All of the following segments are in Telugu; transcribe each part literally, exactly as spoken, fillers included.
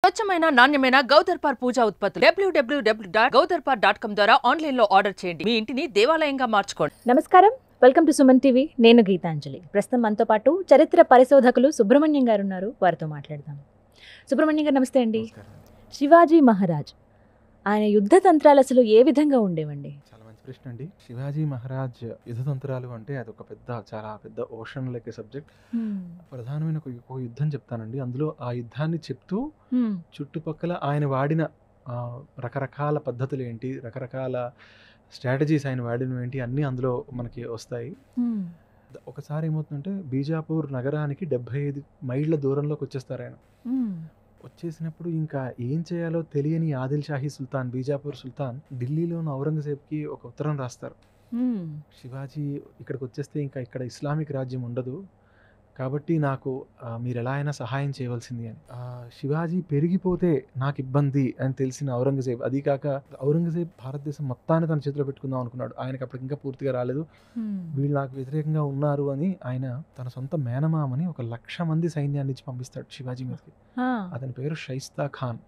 స్వచ్ఛమైన నాణ్యమైన గౌదర్పార్ పూజా ఉత్పత్తులు డబ్ల్యూడబ్ల్యూడబ్ల్యూ డాట్ గౌదర్పార్ డాట్ కామ్ ద్వారా ఆన్లైన్ లో ఆర్డర్ చేయండి. మీ ఇంటిని దేవాలయంగా మార్చుకోండి. నమస్కారం, వెల్కమ్ టు సుమన్ టీవీ. నేను గీతాంజలి. ప్రస్తుతం మనతో పాటు చరిత్ర పరిశోధకులు సుబ్రహ్మణ్యం గారు ఉన్నారు. వారితో మాట్లాడదాం. సుబ్రహ్మణ్యం గారు నమస్తే అండి. శివాజీ మహారాజ్ ఆయన యుద్ధ తంత్రాలు అసలు ఏ విధంగా ఉండేవండి? చాలా మంచి ప్రశ్న అండి. శివాజీ మహారాజ్ యుద్ధ తంత్రాలు అంటే అదొక పెద్ద చాలా పెద్ద ఓషన్ లెక్క సబ్జెక్ట్. ప్రధానమైన ఒక ఒక యుద్ధం చెప్తానండి. అందులో ఆ యుద్ధాన్ని చెప్తూ చుట్టుపక్కల ఆయన వాడిన ఆ, రకరకాల పద్ధతులు ఏంటి, రకరకాల స్ట్రాటజీస్ ఆయన వాడినవి ఏంటి అన్నీ అందులో మనకి వస్తాయి. ఒకసారి ఏమవుతుందంటే బీజాపూర్ నగరానికి డెబ్బై ఐదు మైళ్ళ దూరంలోకి వచ్చేస్తారు ఆయన. వచ్చేసినప్పుడు ఇంకా ఏం చేయాలో తెలియని ఆదిల్ షాహీ సుల్తాన్, బీజాపూర్ సుల్తాన్ ఢిల్లీలో ఉన్న ఔరంగజేబ్కి ఒక ఉత్తరం రాస్తారు. శివాజీ ఇక్కడికి వచ్చేస్తే ఇంకా ఇక్కడ ఇస్లామిక్ రాజ్యం ఉండదు, కాబట్టి నాకు ఆ, మీరు ఎలా అయినా సహాయం చేయవలసింది అని. ఆ, శివాజీ పెరిగిపోతే నాకు ఇబ్బంది అని తెలిసిన ఔరంగజేబ్, అది కాక ఔరంగజేబ్ భారతదేశం మొత్తాన్ని తన చేతిలో పెట్టుకుందాం అనుకున్నాడు. ఆయనకి అప్పటికి ఇంకా పూర్తిగా రాలేదు. వీళ్ళు నాకు వ్యతిరేకంగా ఉన్నారు అని ఆయన తన సొంత మేనమామని ఒక లక్ష మంది సైన్యాన్ని ఇచ్చి పంపిస్తాడు శివాజీ మీదకి. అతని పేరు షైస్తా ఖాన్.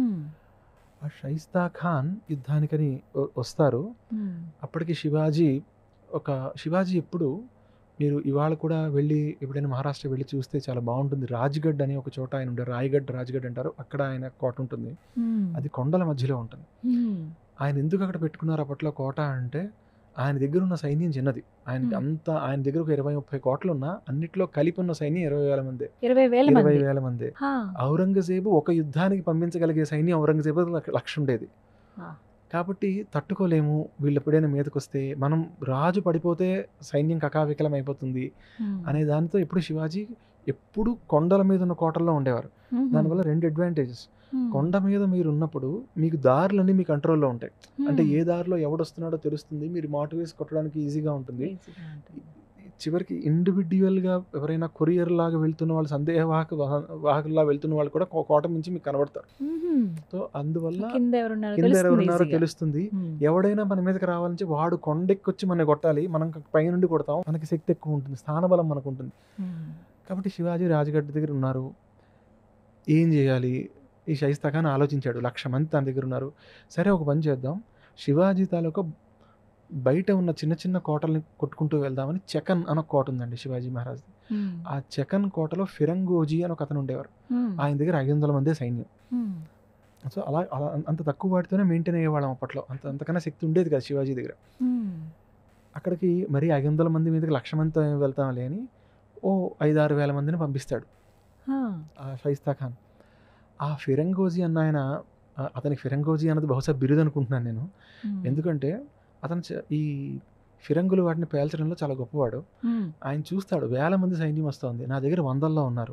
ఆ షైస్తా ఖాన్ యుద్ధానికని వ- వస్తారు. అప్పటికి శివాజీ ఒక శివాజీ ఎప్పుడు మీరు ఇవాళ కూడా వెళ్ళి ఎప్పుడైనా మహారాష్ట్ర వెళ్ళి చూస్తే చాలా బాగుంటుంది. రాజ్గఢ్ అని ఒక చోట ఆయన ఉండే, రాయగఢ్ రాజ్గఢ్ అంటారు, అక్కడ ఆయన కోట ఉంటుంది. అది కొండల మధ్యలో ఉంటుంది. ఆయన ఎందుకు అక్కడ పెట్టుకున్నారు అప్పట్లో కోట అంటే, ఆయన దగ్గర ఉన్న సైన్యం చిన్నది. ఆయన అంత ఆయన దగ్గర ఒక ఇరవై ముప్పై కోట్లు ఉన్నా అన్నిట్లో కలిపి ఉన్న సైన్యం ఇరవై వేల మంది ఇరవై వేల ఇరవై మంది. వేల మంది హా. ఔరంగజేబు ఒక యుద్ధానికి పంపించగలిగే సైన్యం ఔరంగజేబు లక్ష- లక్ష ఉండేది. ఆ. కాబట్టి తట్టుకోలేము, వీళ్ళు ఎప్పుడైనా మీదకి వస్తే మనం రాజు పడిపోతే సైన్యం కకావికలం అయిపోతుంది మ్మ్. అనే దానితో ఎప్పుడు శివాజీ ఎప్పుడు కొండల మీద ఉన్న కోటల్లో ఉండేవారు. మ్మ్. దానివల్ల రెండు అడ్వాంటేజెస్. మ్మ్. కొండ మీద మీరు ఉన్నప్పుడు మీకు దారులన్నీ మీ కంట్రోల్లో ఉంటాయి. అంటే మ్మ్. ఏ దారిలో ఎవడొస్తున్నాడో తెలుస్తుంది, మీరు మాటు వేసి కొట్టడానికి ఈజీగా ఉంటుంది. ఈజీగా ఉంటుంది. చివరికి ఇండివిడ్యువల్గా ఎవరైనా కొరియర్ లాగా వెళ్తున్న వాళ్ళు, సందేహవాహక వాహ- వాహకుల్లా వెళ్తున్న వాళ్ళు కూడా కో- కోట నుంచి మీకు కనబడతారు. మ్మ్. సో అందువల్ల కింద ఎవరున్నారో కింద తెలుస్తుంది ఎవరున్నారో ఈజీగా. తెలుస్తుంది. మ్మ్. ఎవడైనా మన మీదకి రావాలంటే వాడు కొండెక్కొచ్చి మన కొట్టాలి, మనం పైనుండి కొడతాం, మనకి శక్తి ఎక్కువ ఉంటుంది, స్థానబలం మనకు ఉంటుంది. మ్మ్. కాబట్టి శివాజీ రాజగఢ్ దగ్గర ఉన్నారు. ఏం చేయాలి? ఈ షైస్తా ఖాన్ ఆలోచించాడు. లక్ష మంది తన దగ్గర ఉన్నారు. సరే ఒక పని చేద్దాం, శివాజీ తాలూకా బయట ఉన్న చిన్న చిన్న కోటల్ని కొట్టుకుంటూ వెళ్దామని చెకన్ అని ఒక కోట ఉందండి శివాజీ మహారాజ్. మ్మ్. ఆ చెకన్ కోటలో ఫిరంగోజీ అని ఒక అతను ఉండేవారు. మ్మ్. ఆయన దగ్గర ఐదు వందల మందే సైన్యం. మ్మ్. సో అలా అలా అంత తక్కువ వాటితోనే మెయింటైన్ అయ్యేవాళ్ళం అప్పట్లో. అంత అంతకన్నా శక్తి ఉండేది కదా శివాజీ దగ్గర. మ్మ్. అక్కడికి మరి ఐదు వందల మంది మీదకి లక్ష మందితో ఏం వెళ్తాంలే అని ఓ ఐదు ఆరు వేల మందిని పంపిస్తాడు హా. ఆ షైస్తా ఖాన్. ఆ ఫిరంగోజీ అన్న ఆయన, ఆ, అతనికి ఫిరంగోజీ అన్నది బహుశా బిరుదు అనుకుంటున్నాను నేను. మ్మ్. ఎందుకంటే అతను చ- ఈ ఫిరంగులు వాటిని పేల్చడంలో చాలా గొప్పవాడు. మ్మ్. ఆయన చూస్తాడు వేల మంది సైన్యం వస్తుంది, నా దగ్గర వందల్లో ఉన్నారు.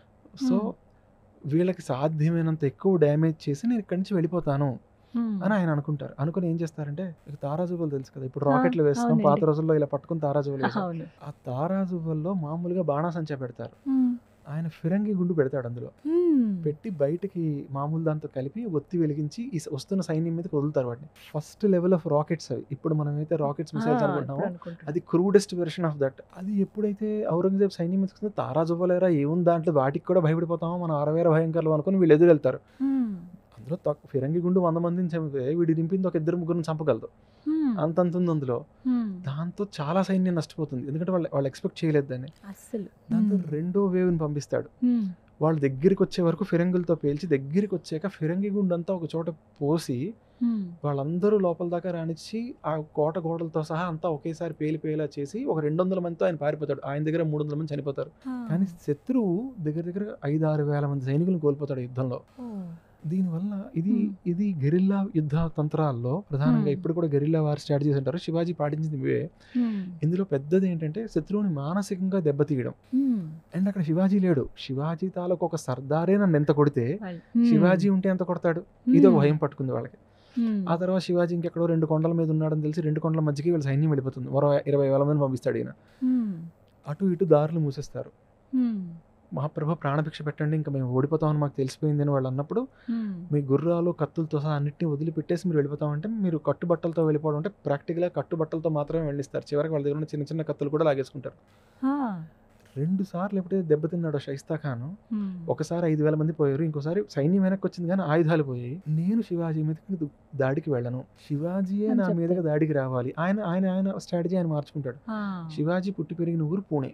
So hmm. వీళ్ళకి సాధ్యమైనంత ఎక్కువ డ్యామేజ్ చేసి నేను ఇక్కడి నుంచి వెళ్ళిపోతాను మ్మ్. అని ఆయన అనుకుంటారు. అనుకుని ఏం చేస్తారంటే, మీకు తారాజువ్వలు తెలుసు కదా, ఇప్పుడు ఆ, రాకెట్లు వేస్తాం, అవునండి. పాత రోజుల్లో ఇలా పట్టుకుని తారాజువ్వలు వేస్తాం. అవును. ఆ తారాజువ్వల్లో మామూలుగా బాణాసంచా పెడతారు. మ్మ్. ఆయన ఫిరంగి గుండు పెడతాడు అందులో. మ్మ్. పెట్టి బయటికి మామూలు దాంతో కలిపి ఒత్తి వెలిగించి ఈ స- వస్తున్న సైన్యం మీదకి వదులుతారు వాటిని. ఫస్ట్ లెవెల్ ఆఫ్ రాకెట్స్ అవి. ఇప్పుడు మనమైతే రాకెట్స్ ఆ, మిసైల్స్ ఇప్పుడు అనుకుంటున్నామో అనుకుంటున్నా. అది క్రూడెస్ట్ వెర్షన్ ఆఫ్ దట్. అది ఎప్పుడైతే ఔరంగజేబ్ సైన్యం మీద వస్తుందో, తారాజువ్వలేరా ఏముంది దాంట్లో, వాటికి కూడా భయపడిపోతామో, మనం అరవేర భయంకరాలు అనుకుని వీళ్ళు ఎదురు వెళ్తారు. మ్మ్. అందులో తక్కువ ఫిరంగి గుండు వంద మందిని చంపితే వీడి నింపింది ఒక ఇద్దరు ముగ్గురిని చంపగలదు. మ్మ్. అంతంత ఉంది అందులో. మ్మ్. దాంతో చాలా సైన్యం నష్టపోతుంది, ఎందుకంటే వాళ్ళు వాళ్ళు ఎక్స్పెక్ట్ చేయలేదు దాన్ని. అస్సలు. దాంతో మ్మ్. రెండో వేవ్ని పంపిస్తాడు. మ్మ్. వాళ్ళు దగ్గరికి వచ్చే వరకు ఫిరంగులతో పేల్చి, దగ్గరికి వచ్చాక ఫిరంగి గుండు అంతా ఒక చోట పోసి మ్మ్. వాళ్ళందరూ లోపల దాకా రానిచ్చి ఆ కోట గోడలతో సహా అంతా ఒకేసారి పేలిపోయేలా చేసి ఒక రెండు వందల మందితో ఆయన పారిపోతాడు. ఆయన దగ్గర మూడు వందల మంది చనిపోతారు. ఆ. కానీ శత్రువు దగ్గర దగ్గర ఐదు ఆరు వేల మంది సైనికులను కోల్పోతాడు యుద్ధంలో. ఓ. దీనివల్ల ఇది మ్మ్. ఇది గెరిల్లా యుద్ధ తంత్రాల్లో ప్రధానంగా మ్మ్. ఇప్పుడు కూడా గెరిల్లా వార్ స్ట్రాటజీస్ అంటారు. శివాజీ పాటించింది ఇవే. మ్మ్. ఇందులో పెద్దది ఏంటంటే శత్రువుని మానసికంగా దెబ్బతీయడం. మ్మ్. అండ్ అక్కడ శివాజీ లేడు. శివాజీ తాలూకు ఒక సర్దారే నన్ను ఎంత కొడితే వాళ్ళు. మ్మ్. శివాజీ ఉంటే ఎంత కొడతాడు, ఇది ఒక మ్మ్. భయం పట్టుకుంది వాళ్ళకి. మ్మ్. ఆ తర్వాత శివాజీ ఇంకెక్కడో రెండు కొండల మీద ఉన్నాడని తెలిసి రెండు కొండల మధ్యకి వీళ్ళ సైన్యం వెళ్ళిపోతుంది. మరో ఇరవై వేల మంది పంపిస్తాడు ఈయన. మ్మ్. అటు ఇటు దారులు మూసేస్తారు. మ్మ్. మహాప్రభు ప్రాణభిక్ష పెట్టండి, ఇంకా మేము ఓడిపోతామని మాకు తెలిసిపోయింది అని వాళ్ళు అన్నప్పుడు, మ్మ్. మీ గుర్రాలు కత్తులతో సహా అన్నింటినీ వదిలిపెట్టేసి మీరు వెళ్ళిపోతామంటే, మీరు కట్టుబట్టలతో వెళ్ళిపోవడం అంటే ప్రాక్టికల్గా కట్టుబట్టలతో మాత్రమే వెళ్ళిస్తారు. చివరికి వాళ్ళ దగ్గర ఉన్న చిన్న చిన్న కత్తులు కూడా లాగేసుకుంటారు. ఆ. రెండు సార్లు ఎప్పుడైతే దెబ్బతిన్నాడో షైస్తా ఖాన్, ఒకసారి ఐదు వేల మంది పోయారు, ఇంకోసారి సైన్యం వెనక్కి వచ్చింది కానీ ఆయుధాలు పోయాయి. నేను శివాజీ మీదకి దాడికి వెళ్ళను, శివాజీయే నా మీదకి దాడికి రావాలి. ఆయన ఆయన ఆయన స్ట్రాటజీ ఆయన మార్చుకుంటాడు. శివాజీ పుట్టి పెరిగిన ఊరు పూణే.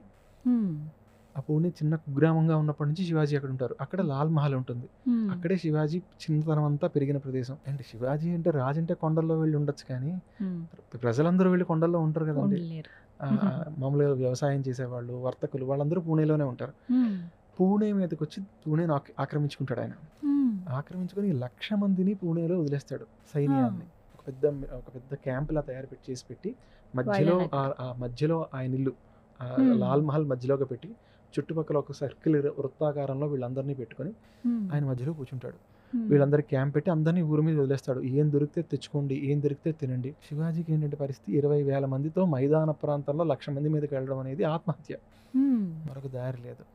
ఆ పూణే చిన్న కుగ్రామంగా ఉన్నప్పటి నుంచి శివాజీ అక్కడ ఉంటారు. అక్కడ లాల్ మహల్ ఉంటుంది, అక్కడే శివాజీ చిన్నతనం అంతా పెరిగిన ప్రదేశం. అంటే శివాజీ అంటే రాజు అంటే కొండల్లో వెళ్ళి ఉండొచ్చు కానీ ప్రజలందరూ వెళ్ళి కొండల్లో ఉంటారు కదండి. మామూలుగా వ్యవసాయం చేసేవాళ్ళు, వర్తకులు, వాళ్ళందరూ పూణేలోనే ఉంటారు. పూణే మీదకి వచ్చి పూణేను ఆక్రమించుకుంటాడు ఆయన. ఆక్రమించుకొని లక్ష మందిని పూణేలో వదిలేస్తాడు సైన్యాన్ని. ఒక పెద్ద ఒక పెద్ద క్యాంప్ లా తయారు పెట్టి చేసి పెట్టి మధ్యలో ఆ మధ్యలో ఆయన ఇల్లు లాల్ మహల్ మధ్యలోకి పెట్టి చుట్టుపక్కల ఒక సర్కిల్ వృత్తాకారంలో వీళ్ళందరినీ పెట్టుకొని ఆయన మధ్యలో కూర్చుంటాడు. వీళ్ళందరికీ క్యాంప్ పెట్టి అందరినీ ఊరి మీద వదిలేస్తాడు. ఏం దొరికితే తెచ్చుకోండి, ఏం దొరికితే తినండి. శివాజీకి ఏంటంటే పరిస్థితి, ఇరవై వేల మందితో మైదాన ప్రాంతంలో లక్ష మంది మీదకి వెళ్ళడం అనేది ఆత్మహత్య, మరొక దారి లేదు.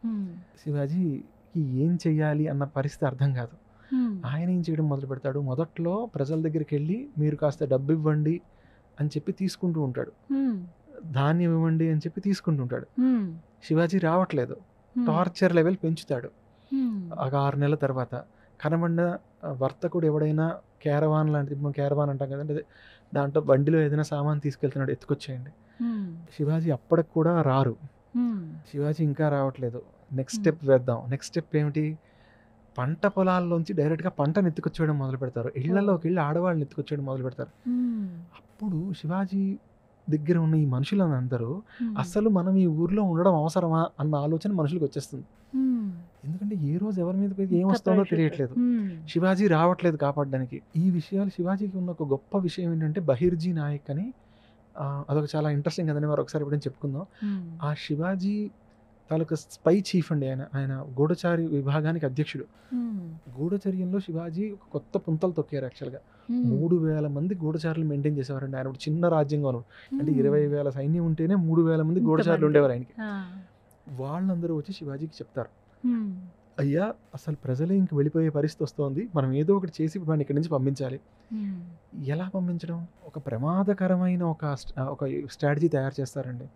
శివాజీకి ఏం చెయ్యాలి అన్న పరిస్థితి అర్థం కాదు. ఆయన ఏం చేయడం మొదలు పెడతాడు, మొదట్లో ప్రజల దగ్గరికి వెళ్ళి మీరు కాస్త డబ్బు ఇవ్వండి అని చెప్పి తీసుకుంటూ ఉంటాడు, ధాన్యం ఇవ్వండి అని చెప్పి తీసుకుంటుంటాడు. శివాజీ రావట్లేదు, టార్చర్ లెవెల్ పెంచుతాడు. ఒక ఆరు నెలల తర్వాత కనబడిన వర్తకుడు ఎవడైనా క్యారవాన్ లాంటిది, క్యారవాన్ అంటాం కదండి, దాంట్లో బండిలో ఏదైనా సామాన్ తీసుకెళ్తున్నాడు, ఎత్తుకొచ్చేయండి. శివాజీ అప్పటికి కూడా రారు. శివాజీ ఇంకా రావట్లేదు, నెక్స్ట్ స్టెప్ వేద్దాం. నెక్స్ట్ స్టెప్ ఏమిటి, పంట పొలాల్లోంచి డైరెక్ట్గా పంటను ఎత్తుకొచ్చేయడం మొదలు పెడతారు. ఇళ్లలోకి వెళ్ళి ఆడవాళ్ళని ఎత్తుకొచ్చేయడం మొదలు పెడతారు. అప్పుడు శివాజీ దగ్గర ఉన్న ఈ మనుషులందరూ అసలు మనం ఈ ఊర్లో ఉండడం అవసరమా అన్న ఆలోచన మనుషులకు వచ్చేస్తుంది. ఎందుకంటే ఏ రోజు ఎవరి మీద ఏం వస్తుందో తెలియట్లేదు, శివాజీ రావట్లేదు కాపాడడానికి. ఈ విషయాలు శివాజీకి ఉన్న ఒక గొప్ప విషయం ఏంటంటే బహిర్జీ నాయక్ అని, అదొక చాలా ఇంట్రెస్టింగ్ కదండి, మరి ఒకసారి ఎప్పుడైనా చెప్పుకుందాం. ఆ శివాజీ తాలూకా స్పై చీఫ్ అండి ఆయన. ఆయన గూఢచారి విభాగానికి అధ్యక్షుడు. గూఢచర్యంలో శివాజీ ఒక కొత్త పుంతలు తొక్కారు. యాక్చువల్గా మూడు వేల మంది గూఢచారులు మెయింటైన్ చేసేవారండి. ఆయన ఒక చిన్న రాజ్యంగా ఉన్నాడు, అంటే ఇరవై వేల సైన్యం ఉంటేనే మూడు వేల మంది గూఢచారులు ఉండేవారు ఆయనకి. వాళ్ళందరూ వచ్చి శివాజీకి చెప్తారు, అయ్యా అసలు ప్రజలే ఇంక వెళ్ళిపోయే పరిస్థితి వస్తుంది, మనం ఏదో ఒకటి చేసి వాడిని ఇక్కడి నుంచి పంపించాలి. ఎలా పంపించడం, ఒక ప్రమాదకరమైన ఒక ఒక స్ట్రాటజీ తయారు చేస్తారండి.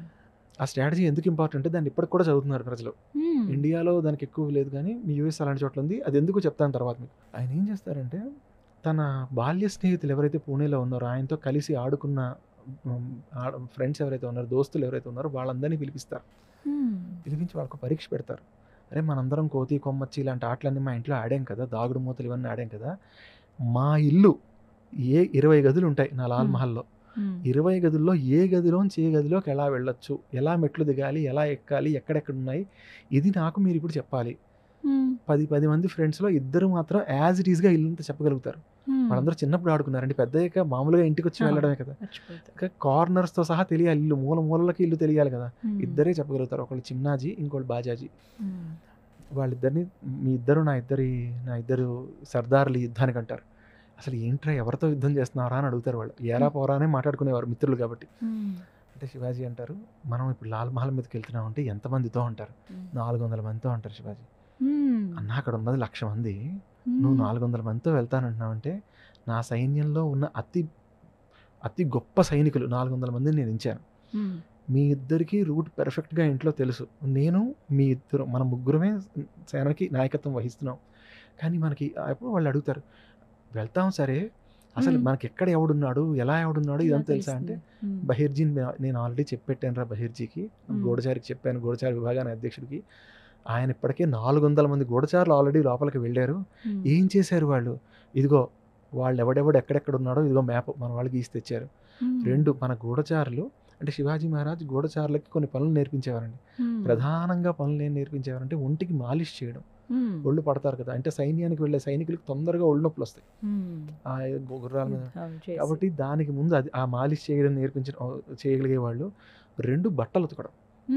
ఆ స్ట్రాటజీ ఎందుకు ఇంపార్టెంట్, దాన్ని ఇప్పటికి కూడా చదువుతున్నారు ప్రజలు. ఇండియాలో దానికి ఎక్కువ లేదు కానీ మీ యూఎస్ అలాంటి చోట్ల ఉంది, అది ఎందుకు చెప్తాను తర్వాత మీకు. ఆయన ఏం చేస్తారంటే తన బాల్య స్నేహితులు ఎవరైతే పూణేలో ఉన్నారో, ఆయనతో కలిసి ఆడుకున్న ఫ్రెండ్స్ ఎవరైతే ఉన్నారో, దోస్తులు ఎవరైతే ఉన్నారో వాళ్ళందరినీ పిలిపిస్తారు. పిలిపించి వాళ్ళకు పరీక్ష పెడతారు. అరే మనందరం కోతి కొమ్మచ్చి ఇలాంటి ఆటలన్నీ మా ఇంట్లో ఆడాం కదా, దాగుడు మూతలు ఇవన్నీ ఆడాం కదా, మా ఇల్లు ఏ ఇరవై గదులు ఉంటాయి నా లాల్ మహల్లో, ఇరవై గదుల్లో ఏ గదిలోంచి ఏ గదిలోకి ఎలా వెళ్ళొచ్చు, ఎలా మెట్లు దిగాలి, ఎలా ఎక్కాలి, ఎక్కడెక్కడ ఉన్నాయి, ఇది నాకు మీరు ఇప్పుడు చెప్పాలి. పది పది మంది ఫ్రెండ్స్లో ఇద్దరు మాత్రం యాజ్ ఇట్ ఈస్గా ఇల్లంతా చెప్పగలుగుతారు. వాళ్ళందరూ చిన్నప్పుడు ఆడుకున్నారండి, పెద్దయ్యాక మామూలుగా ఇంటికి వచ్చి వెళ్ళడమే కదా, కార్నర్స్తో సహా తెలియాలి, ఇల్లు మూల మూలలకి ఇల్లు తెలియాలి కదా. ఇద్దరే చెప్పగలుగుతారు, ఒకళ్ళు చిన్నాజీ, ఇంకోళ్ళు బాజాజీ. వాళ్ళిద్దరిని మీ ఇద్దరు నా ఇద్దరి నా ఇద్దరు సర్దార్లు యుద్ధానికి అంటారు. అసలు ఏంట్రా ఎవరితో యుద్ధం చేస్తున్నారా అని అడుగుతారు వాళ్ళు. ఏరా పోరానే మాట్లాడుకునేవారు మిత్రులు కాబట్టి. అంటే శివాజీ అంటారు, మనం ఇప్పుడు లాల్ మహల్ మీదకి వెళ్తున్నాం అంటే ఎంతమందితో అంటారు, నాలుగు వందల మందితో అంటారు శివాజీ. అన్న అక్కడ ఉన్నది లక్ష మంది, నువ్వు నాలుగు వందల మందితో వెళ్తానంటున్నావు అంటే నా సైన్యంలో ఉన్న అతి అతి గొప్ప సైనికులు నాలుగు వందల మందిని నేను ఇచ్చాను. మీ ఇద్దరికి రూట్ పెర్ఫెక్ట్గా ఇంట్లో తెలుసు, నేను మీ ఇద్దరు మన ముగ్గురమే సేనకి నాయకత్వం వహిస్తున్నాం. కానీ మనకి ఎప్పుడు వాళ్ళు అడుగుతారు, వెళ్తాం సరే అసలు మనకి ఎక్కడ ఎవడున్నాడు, ఎలా ఎవడున్నాడు ఇదంతా తెలుసా అంటే, బహిర్జీని నేను ఆల్రెడీ చెప్పెట్టాను రా బహిర్జీకి, గూఢచారికి చెప్పాను, గూఢచారి విభాగాన్ని అధ్యక్షుడికి. ఆయన ఇప్పటికే నాలుగు వందల మంది గూఢచారులు ఆల్రెడీ లోపలికి వెళ్ళారు. ఏం చేశారు వాళ్ళు, ఇదిగో వాళ్ళు ఎవడెవడు ఎక్కడెక్కడ ఉన్నాడో ఇదిగో మ్యాప్ మన వాళ్ళకి గీసి తెచ్చారు. రెండు మన గూఢచారులు అంటే శివాజీ మహారాజ్ గూఢచారులకి కొన్ని పనులు నేర్పించేవారండి. ప్రధానంగా పనులు ఏం నేర్పించేవారంటే ఒంటికి మాలిష్ చేయడం. ఒళ్ళు పడతారు కదా, అంటే సైన్యానికి వెళ్ళే సైనికులకి తొందరగా ఒళ్ళు నొప్పులు వస్తాయి ఆ గుర్రాల మీద, కాబట్టి దానికి ముందు అది ఆ మాలిష్ చేయడం నేర్పించడం చేయగలిగే వాళ్ళు. రెండు బట్టలు ఉతకడం,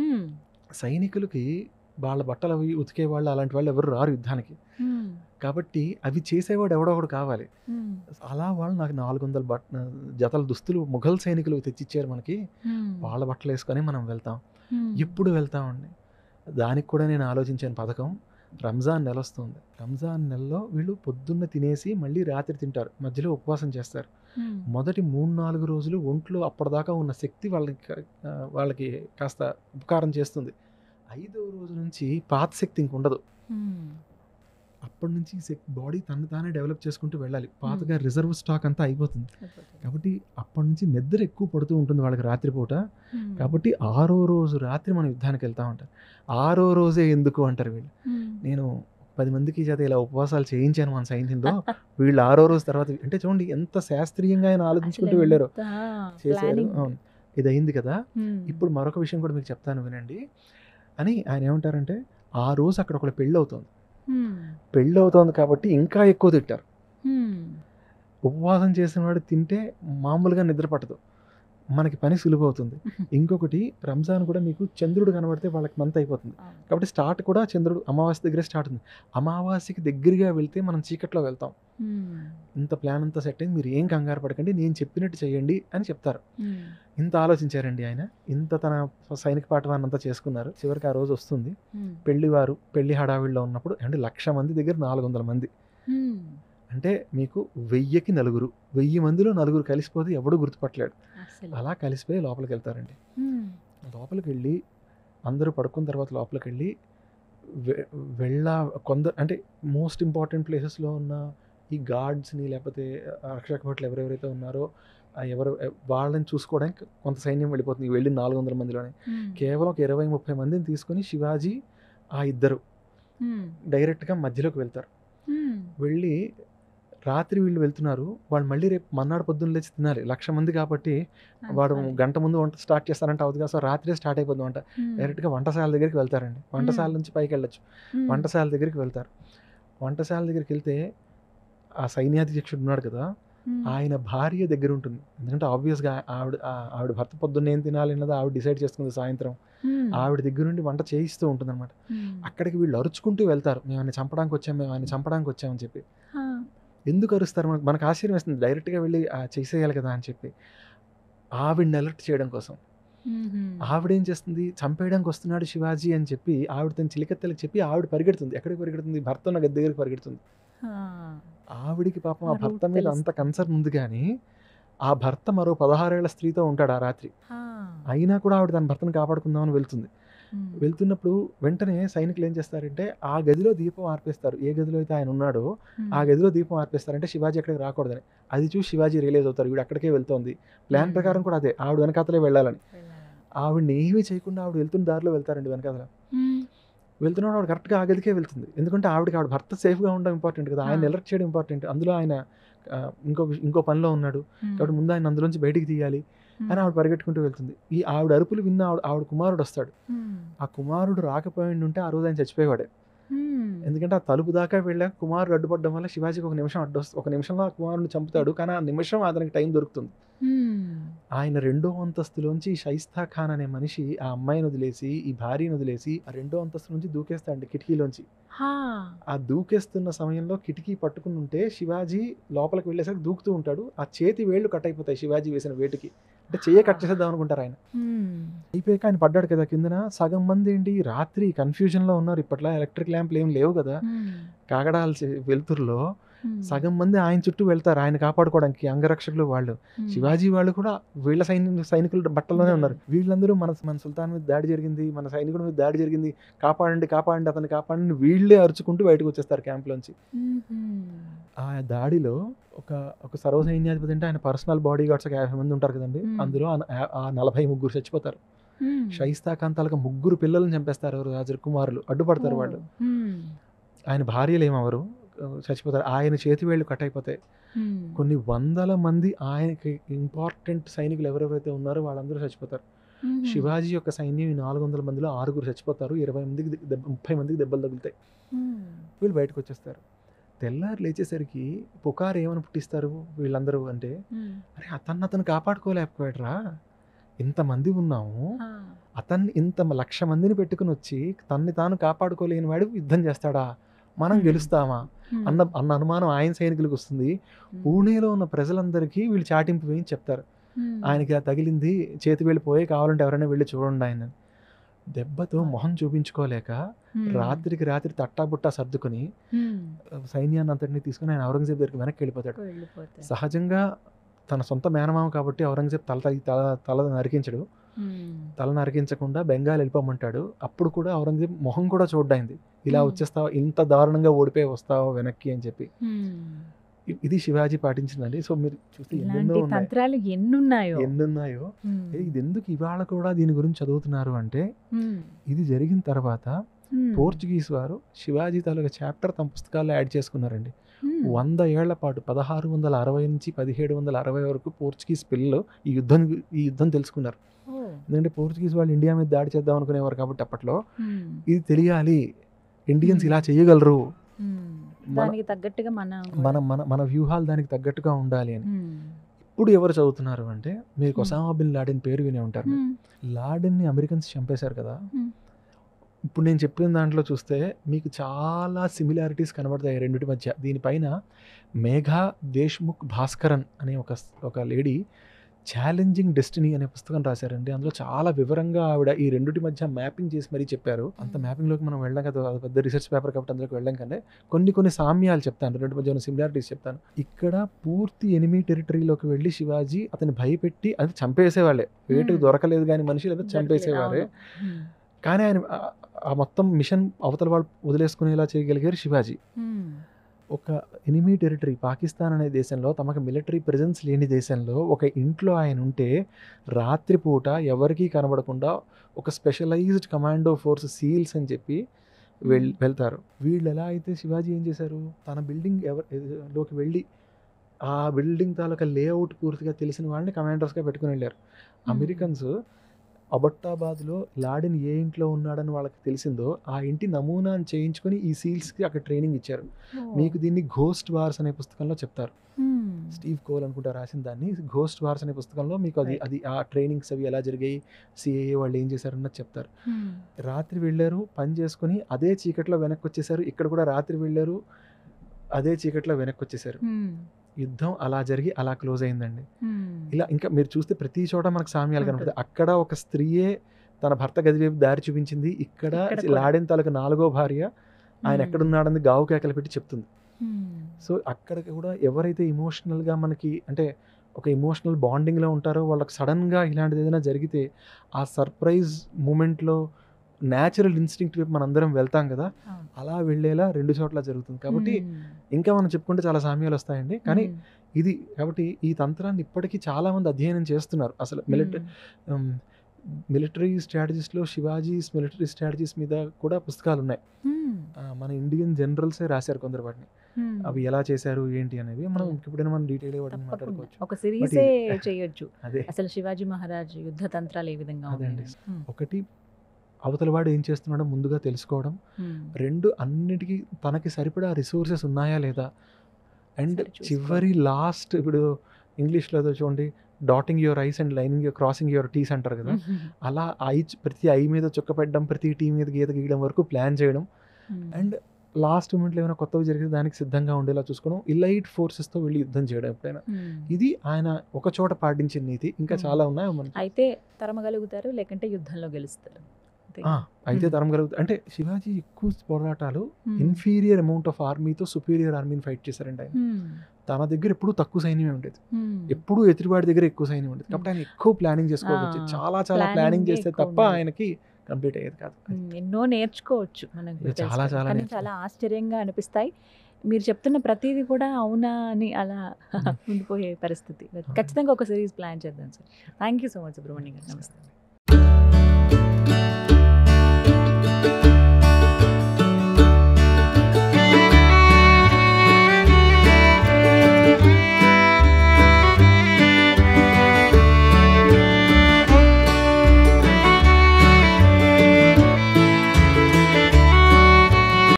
సైనికులకి వాళ్ళ బట్టలు అవి ఉతికే వాళ్ళు అలాంటి వాళ్ళు ఎవరు రారు యుద్ధానికి, కాబట్టి అవి చేసేవాడు ఎవడో ఒకడు కావాలి. అలా వాళ్ళు నాకు నాలుగు వందల బట్ట జతల దుస్తులు ముఘల్ సైనికులు తెచ్చిచ్చారు మనకి, వాళ్ళ బట్టలు వేసుకొని మనం వెళ్తాం. ఎప్పుడు వెళ్తామండి, దానికి కూడా నేను ఆలోచించాను పథకం. రంజాన్ నెల వస్తుంది, రంజాన్ నెలలో వీళ్ళు పొద్దున్న తినేసి మళ్ళీ రాత్రి తింటారు, మధ్యలో ఉపవాసం చేస్తారు. మొదటి మూడు నాలుగు రోజులు ఒంట్లో అప్పటిదాకా ఉన్న శక్తి వాళ్ళకి వాళ్ళకి కాస్త ఉపకారం చేస్తుంది. ఐదవ రోజు నుంచి పాత శక్తి ఇంక ఉండదు. అప్పటి నుంచి బాడీ తను తానే డెవలప్ చేసుకుంటూ వెళ్ళాలి. పాతగా రిజర్వ్ స్టాక్ అంతా అయిపోతుంది. కాబట్టి అప్పటి నుంచి నిద్ర ఎక్కువ పడుతూ ఉంటుంది వాళ్ళకి రాత్రిపూట. కాబట్టి ఆరో రోజు రాత్రి మనం యుద్ధానికి వెళ్తా ఉంటారు. ఆరో రోజే ఎందుకు అంటారు వీళ్ళు. నేను పది మందికి చేత ఇలా ఉపవాసాలు చేయించాను మన సైన్యంలో, వీళ్ళు ఆరో రోజు తర్వాత అంటే చూడండి ఎంత శాస్త్రీయంగా ఆయన ఆలోచించుకుంటూ వెళ్ళారు, చేశారు. అవును, ఇది అయింది కదా. ఇప్పుడు మరొక విషయం కూడా మీకు చెప్తాను వినండి అని ఆయన ఏమంటారంటే, ఆ రోజు అక్కడ ఒకళ్ళ పెళ్ళి అవుతుంది. పెళ్ళి అవుతుంది కాబట్టి ఇంకా ఎక్కువ తింటారు. ఉపవాసం చేసిన వాడు తింటే మామూలుగా నిద్ర పట్టదు, మనకి పని సులువు అవుతుంది. ఇంకొకటి రంజాన్ కూడా మీకు చంద్రుడు కనబడితే వాళ్ళకి మంత్ అయిపోతుంది. కాబట్టి స్టార్ట్ కూడా చంద్రుడు అమావాస్య దగ్గరే స్టార్ట్ ఉంది. అమావాస్యకి దగ్గరగా వెళ్తే మనం చీకట్లో వెళ్తాం. ఇంత ప్లాన్ అంతా సెట్ అయింది, మీరు ఏం కంగారు పడకండి, నేను చెప్పినట్టు చేయండి అని చెప్తారు. ఇంత ఆలోచించారండి ఆయన. ఇంత తన సైనిక పాఠవాన్ని అంతా చేసుకున్నారు. చివరికి ఆ రోజు వస్తుంది, పెళ్లివారు పెళ్లి హడావిడిలో ఉన్నప్పుడు అంటే లక్ష మంది దగ్గర నాలుగు వందల మంది అంటే మీకు వెయ్యికి నలుగురు, వెయ్యి మందిలో నలుగురు కలిసిపోతే ఎవడు గుర్తుపట్టలేడు. అలా కలిసిపోయి లోపలికి వెళ్తారండి. లోపలికి వెళ్ళి అందరూ పడుకున్న తర్వాత లోపలికి వెళ్ళి వెళ్ళ కొందరు అంటే మోస్ట్ ఇంపార్టెంట్ ప్లేసెస్లో ఉన్న ఈ గార్డ్స్ని లేకపోతే రక్షక భటులు ఎవరెవరైతే ఉన్నారో ఎవరు వాళ్ళని చూసుకోవడానికి కొంత సైన్యం వెళ్ళిపోతుంది. వెళ్ళి నాలుగు వందల మందిలోనే కేవలం ఒక ఇరవై ముప్పై మందిని తీసుకొని శివాజీ ఆ ఇద్దరు డైరెక్ట్గా మధ్యలోకి వెళ్తారు. వెళ్ళి రాత్రి వీళ్ళు వెళ్తున్నారు, వాళ్ళు మళ్ళీ రేపు మన్నాడు పొద్దున్న లేచి తినాలి. లక్ష మంది కాబట్టి వాడు గంట ముందు వంట స్టార్ట్ చేస్తారంటే అవుతుంది కదా, సో రాత్రే స్టార్ట్ అయిపోతుంది వంట. డైరెక్ట్గా వంటశాల దగ్గరికి వెళ్తారండి. వంటశాల నుంచి పైకి వెళ్ళొచ్చు, వంటశాల దగ్గరికి వెళ్తారు. వంటశాల దగ్గరికి వెళ్తే ఆ సైన్యాధ్యక్షుడు ఉన్నాడు కదా, ఆయన భార్య దగ్గర ఉంటుంది. ఎందుకంటే ఆబ్వియస్గా ఆవిడ ఆవిడ భర్త పొద్దున్న ఏం తినాలి అన్నది ఆవిడ డిసైడ్ చేసుకుంది. సాయంత్రం ఆవిడ దగ్గర నుండి వంట చేయిస్తూ ఉంటుంది అనమాట. అక్కడికి వీళ్ళు అరుచుకుంటూ వెళ్తారు, మేము ఆయన చంపడానికి వచ్చాం, మేము ఆయన చంపడానికి వచ్చామని చెప్పి. ఎందుకు అరుస్తారు, మనకు మనకు ఆశ్చర్యం వేస్తుంది. డైరెక్ట్గా వెళ్ళి చేసేయాలి కదా అని చెప్పి ఆవిడని అలర్ట్ చేయడం కోసం ఆవిడేం చేస్తుంది, చంపేయడానికి వస్తున్నాడు శివాజీ అని చెప్పి ఆవిడ తన చిలికత్తెలకు చెప్పి ఆవిడ పరిగెడుతుంది. ఎక్కడికి పరిగెడుతుంది, భర్త ఉన్న గది దగ్గరికి పరిగెడుతుంది. ఆవిడికి పాపం ఆ భర్త మీద అంత కన్సర్న్ ఉంది, కానీ ఆ భర్త మరో పదహారేళ్ల స్త్రీతో ఉంటాడు ఆ రాత్రి. అయినా కూడా ఆవిడ తన భర్తను కాపాడుకుందామని వెళ్తుంది. వెళ్తున్నప్పుడు వెంటనే సైనికులు ఏం చేస్తారంటే ఆ గదిలో దీపం ఆర్పేస్తారు. ఏ గదిలో అయితే ఆయన ఉన్నాడో ఆ గదిలో దీపం ఆర్పేస్తారంటే శివాజీ అక్కడికి రాకూడదని. అది చూసి శివాజీ రియలైజ్ అవుతారు, వీడు అక్కడికే వెళ్తోంది. ప్లాన్ ప్రకారం కూడా అదే, ఆవిడ వెనకాతలే వెళ్ళాలని. ఆవిడని ఏమీ చేయకుండా ఆవిడ వెళ్తున్న దారిలో వెళ్తారండి వెనకాతల. వెళ్తున్నాడు ఆవిడ కరెక్ట్గా ఆ గదికే వెళ్తుంది. ఎందుకంటే ఆవిడకి ఆవిడ భర్త సేఫ్గా ఉండడం ఇంపార్టెంట్ కదా, ఆయన అలర్ట్ చేయడం ఇంపార్టెంట్. అందులో ఆయన ఇంకో ఇంకో పనిలో ఉన్నాడు కాబట్టి ముందు ఆయన అందులోంచి బయటికి తీయాలి అని ఆవిడ పరిగెట్టుకుంటూ వెళ్తుంది. ఈ ఆవిడ అరుపులు విన్న ఆవిడ ఆవిడ కుమారుడు వస్తాడు. ఆ కుమారుడు రాకపోయి ఉంటే ఆ రోజు ఆయన చచ్చిపోయేవాడే. ఎందుకంటే ఆ తలుపు దాకా వెళ్ళాక కుమారుడు అడ్డుపడడం వల్ల శివాజీకి ఒక నిమిషం అడ్డు ఒక నిమిషంలో ఆ కుమారుడిని చంపుతాడు, కానీ ఆ నిమిషం అతనికి టైం దొరుకుతుంది. ఆయన రెండో అంతస్తులోంచి షైస్తా ఖాన్ అనే మనిషి ఆ అమ్మాయిని వదిలేసి ఈ భార్యను వదిలేసి ఆ రెండో అంతస్తు నుంచి దూకేస్తాడు కిటికీలోంచి. ఆ దూకేస్తున్న సమయంలో కిటికీ పట్టుకుని ఉంటే శివాజీ లోపలికి వెళ్ళేసరికి దూకుతూ ఉంటాడు. ఆ చేతి వేళ్లు కట్ అయిపోతాయి శివాజీ వేసిన వేటుకి. అంటే చెయ్య కట్ చేసేద్దాం అనుకుంటారు ఆయన. అయిపోయాక ఆయన పడ్డాడు కదా కిందన. సగం మంది ఏంటి రాత్రి కన్ఫ్యూజన్ లో ఉన్నారు, ఇప్పట్లో ఎలక్ట్రిక్ ల్యాంప్లు ఏం లేవు కదా, కాగడాల వెలుతురులో సగం మంది ఆయన చుట్టూ వెళ్తారు ఆయన కాపాడుకోవడానికి, అంగరక్షకులు వాళ్ళు. శివాజీ వాళ్ళు కూడా వీళ్ళ సైనిక సైనికుల బట్టల్లోనే ఉన్నారు. వీళ్ళందరూ మన మన సుల్తాన్ మీద దాడి జరిగింది, మన సైనికుడి మీద దాడి జరిగింది, కాపాడండి కాపాడండి అతన్ని కాపాడండి వీళ్ళే అరుచుకుంటూ బయటకు వచ్చేస్తారు క్యాంప్లోంచి. ఆ దాడిలో ఒక ఒక సర్వ సైన్యాధిపతి అంటే ఆయన పర్సనల్ బాడీ గార్డ్స్ ఒక యాభై మంది ఉంటారు కదండి, అందులో ఆ నలభై ముగ్గురు చచ్చిపోతారు. షైస్తా ఖాన్ తాలూకా ముగ్గురు పిల్లల్ని చంపేస్తారు రాజు కుమారులు, అడ్డుపడతారు వాళ్ళు. ఆయన భార్యలు ఏమవరు, చచ్చిపోతారు. ఆయన చేతి వేళ్ళు కట్ అయిపోతాయి. కొన్ని వందల మంది ఆయనకి ఇంపార్టెంట్ సైనికులు ఎవరెవరైతే ఉన్నారో వాళ్ళందరూ చచ్చిపోతారు. శివాజీ యొక్క సైన్యం ఈ నాలుగు వందల మందిలో ఆరుగురు చచ్చిపోతారు, ఇరవై మందికి ముప్పై మందికి దెబ్బలు తగులుతాయి. వీళ్ళు బయటకు వచ్చేస్తారు. తెల్లారు లేచేసరికి పుకారు ఏమని పుట్టిస్తారు వీళ్ళందరూ అంటే, అరే అతన్ని అతను కాపాడుకోలేకపోయాడురా, ఇంతమంది ఉన్నాము, అతన్ని ఇంత లక్ష మందిని పెట్టుకుని వచ్చి తన్ని తాను కాపాడుకోలేని వాడు యుద్ధం చేస్తాడా, మనం గెలుస్తామా అన్న అన్న అనుమానం ఆయన సైనికులకు వస్తుంది. పూణేలో ఉన్న ప్రజలందరికీ వీళ్ళు చాటింపు వేయించి చెప్తారు, ఆయనకి ఇలా తగిలింది, చేతి వెళ్ళిపోయి కావాలంటే ఎవరైనా వెళ్ళి చూడండి ఆయన. దెబ్బతో మొహం చూపించుకోలేక రాత్రికి రాత్రి తట్టాబుట్టా సర్దుకొని సైన్యాన్ని అంతటినీ తీసుకుని ఆయన ఔరంగజేబ్ దగ్గరికి వెనక్కి వెళ్ళిపోతాడు. సహజంగా తన సొంత మేనమామ కాబట్టి ఔరంగజేబ్ తల తల తల నరికించడు, తల నరికించకుండా బెంగాల్ వెళ్ళిపోమంటాడు. అప్పుడు కూడా ఔరంగజేబ్ మొహం కూడా చూడ్డాయింది, ఇలా వచ్చేస్తావా, ఇంత దారుణంగా ఓడిపోయి వస్తావా వెనక్కి అని చెప్పి. ఇది శివాజీ పాటించిందండి. సో మీరు చూస్తే ఎన్నెన్నో తంత్రాలు ఎన్నున్నాయో ఎన్నున్నాయో ఇది ఎందుకు ఇవాళ కూడా దీని గురించి చదువుతున్నారు అంటే, ఇది జరిగిన తర్వాత పోర్చుగీస్ వారు శివాజీ తాలూకా చాప్టర్ తమ పుస్తకాల్లో యాడ్ చేసుకున్నారండి. వంద ఏళ్ల పాటు పదహారు వందల అరవై నుంచి పదిహేడు వందల అరవై వరకు పోర్చుగీస్ పిల్లలు ఈ యుద్ధం ఈ యుద్ధం తెలుసుకున్నారు. ఎందుకంటే పోర్చుగీస్ వాళ్ళు ఇండియా మీద దాడి చేద్దాం అనుకునేవారు కాబట్టి అప్పట్లో ఇది తెలియాలి, ఇండియన్స్ ఇలా చేయగలరు, దానికి తగ్గట్టుగా మన మన మన మన వ్యూహాలు దానికి తగ్గట్టుగా ఉండాలి అని. ఇప్పుడు ఎవరు చదువుతున్నారు అంటే, మీకు ఒసామా బిన్ లాడెన్ పేరు వినే ఉంటారు. లాడెన్ని అమెరికన్స్ చంపేశారు కదా. ఇప్పుడు నేను చెప్పిన దాంట్లో చూస్తే మీకు చాలా సిమిలారిటీస్ కనబడతాయి రెండింటి మధ్య. దీనిపైన మేఘా దేశ్ముఖ్ భాస్కరన్ అనే ఒక ఒక లేడీ ఛాలెంజింగ్ డెస్టినీ అనే పుస్తకం రాశారండి. అందులో చాలా వివరంగా ఆవిడ ఈ రెండింటి మధ్య మ్యాపింగ్ చేసి మరీ చెప్పారు. అంత మ్యాపింగ్లోకి మనం వెళ్ళాం కదా, అది పెద్ద రీసెర్చ్ పేపర్ కాబట్టి అందులోకి వెళ్ళాం కంటే కొన్ని కొన్ని సామ్యాలు చెప్తాను, రెండు మధ్య ఉన్న సిమిలారిటీస్ చెప్తాను. ఇక్కడ పూర్తి ఎనిమీ టెరిటరీలోకి వెళ్ళి శివాజీ అతన్ని భయపెట్టి అది చంపేసేవాళ్ళే, వేటుకు దొరకలేదు కానీ మనిషి లేదా చంపేసేవారే. కానీ ఆయన ఆ మొత్తం మిషన్ అవతల వాళ్ళు వదిలేసుకునేలా చేయగలిగారు శివాజీ. ఒక ఎనిమీ టెరిటరీ పాకిస్తాన్ అనే దేశంలో, తమకు మిలిటరీ ప్రెజెన్స్ లేని దేశంలో ఒక ఇంట్లో ఆయన ఉంటే రాత్రిపూట ఎవరికీ కనబడకుండా ఒక స్పెషలైజ్డ్ కమాండో ఫోర్స్ సీల్స్ అని చెప్పి వెళ్ వెళ్తారు. వీళ్ళు ఎలా అయితే శివాజీ ఏం చేశారు, తన బిల్డింగ్ ఎవరిలోకి వెళ్ళి ఆ బిల్డింగ్ తాలూకా లేఅవుట్ పూర్తిగా తెలిసిన వాళ్ళని కమాండర్స్గా పెట్టుకుని వెళ్ళారు. అమెరికన్స్ అబట్టాబాద్లో లాడెన్ ఏ ఇంట్లో ఉన్నాడని వాళ్ళకి తెలిసిందో ఆ ఇంటి నమూనాను చేయించుకొని ఈ సీల్స్కి అక్కడ ట్రైనింగ్ ఇచ్చారు. మీకు దీన్ని ఘోస్ట్ వార్స్ అనే పుస్తకంలో చెప్తారు. స్టీవ్ కోల్ అనుకుంటా రాసిన దాన్ని. ఘోస్ట్ వార్స్ అనే పుస్తకంలో మీకు అది అది ఆ ట్రైనింగ్స్ అవి ఎలా జరిగాయి, సిఏఏ వాళ్ళు ఏం చేశారన్నది చెప్తారు. రాత్రి వెళ్ళారు, పని చేసుకుని అదే చీకట్లో వెనక్కి వచ్చేసారు. ఇక్కడ కూడా రాత్రి వెళ్ళారు, అదే చీకట్లో వెనక్కి వచ్చేసారు. యుద్ధం అలా జరిగి అలా క్లోజ్ అయిందండి. ఇలా ఇంకా మీరు చూస్తే ప్రతి చోట మనకు సామ్యాలు కనబడుతుంది. అక్కడ ఒక స్త్రీయే తన భర్త గది వైపు దారి చూపించింది, ఇక్కడ లాడెన్ తాలూకా నాలుగో భార్య ఆయన ఎక్కడున్నాడని గావు కేకలు పెట్టి చెప్తుంది. సో అక్కడ కూడా ఎవరైతే ఇమోషనల్గా మనకి అంటే ఒక ఇమోషనల్ బాండింగ్లో ఉంటారో వాళ్ళకి సడన్గా ఇలాంటిది ఏదైనా జరిగితే ఆ సర్ప్రైజ్ మూమెంట్లో న్యాచురల్ ఇన్స్టింక్ట్ వైపు మనం అందరం వెళ్తాం కదా, అలా వెళ్ళేలా రెండు చోట్ల జరుగుతుంది. కాబట్టి ఇంకా మనం చెప్పుకుంటే చాలా సామ్యాలు వస్తాయండి. కానీ ఇది కాబట్టి ఈ తంత్రాన్ని ఇప్పటికీ చాలామంది అధ్యయనం చేస్తున్నారు. అసలు మిలిటరీ మిలిటరీ స్ట్రాటజీస్లో శివాజీస్ మిలిటరీ స్ట్రాటజీస్ మీద కూడా పుస్తకాలు ఉన్నాయి. మన ఇండియన్ జనరల్సే రాశారు కొందరు వాటిని, అవి ఎలా చేశారు ఏంటి అనేవి మనం ఎప్పుడైనా మనం డీటెయిల్గా వాటిని మాట్లాడుకోవచ్చు. ఒక సిరీసే చేయొచ్చు అదే అసలు శివాజీ మహారాజ్ యుద్ధ తంత్రాలు ఏ విధంగా అదండి. ఒకటి అవతల వాడు ఏం చేస్తున్నాడో ముందుగా తెలుసుకోవడం, రెండు అన్నిటికీ తనకి సరిపడా రిసోర్సెస్ ఉన్నాయా లేదా, అండ్ చివరి లాస్ట్ ఇప్పుడు ఇంగ్లీష్లో చూడండి dotting your i's and lining your crossing your t's అంటారు కదా, అలా ఐ ప్రతి ఐ మీద చుక్క పెట్టడం, ప్రతి టీ మీద గీత గీయడం వరకు ప్లాన్ చేయడం, అండ్ లాస్ట్ మూమెంట్లో ఏమైనా కొత్తవి జరిగితే దానికి సిద్ధంగా ఉండేలా చూసుకోవడం, ఇలైట్ ఫోర్సెస్తో వెళ్ళి యుద్ధం చేయడం ఎప్పుడైనా. ఇది ఆయన ఒక చోట పాటించిన నీతి. ఇంకా చాలా ఉన్నాయి మనకి. అయితే తరమగలుగుతారు లేకంటే యుద్ధంలో గెలుస్తారు. అయితే తరం కలుగుతుంది అంటే శివాజీ ఎక్కువ పోరాటాలు ఇన్ఫీరియర్ అమౌంట్ ఆఫ్ ఆర్మీతో సుపీరియర్ ఆర్మీని ఫైట్ చేశారండి. ఆయన తన దగ్గర ఎప్పుడు తక్కువ సైన్యమే ఉండేది, ఎప్పుడు ఎదురువాడి దగ్గర ఎక్కువ సైన్యం ఉండేది. కాబట్టి ఆయన ఎక్కువ ప్లానింగ్ చేసుకోవచ్చు, చాలా చాలా ప్లానింగ్ చేస్తే తప్ప ఆయనకి కంప్లీట్ అయ్యేది కాదు. ఎన్నో నేర్చుకోవచ్చు మనకి, చాలా చాలా చాలా ఆశ్చర్యంగా అనిపిస్తాయి. మీరు చెప్తున్న ప్రతిదీ కూడా అవునా అని అలా ఉండిపోయే పరిస్థితి. ఖచ్చితంగా ఒక సిరీస్ ప్లాన్ చేద్దాం sir. Thank you so much Subrahmanyam గారు. నమస్తే.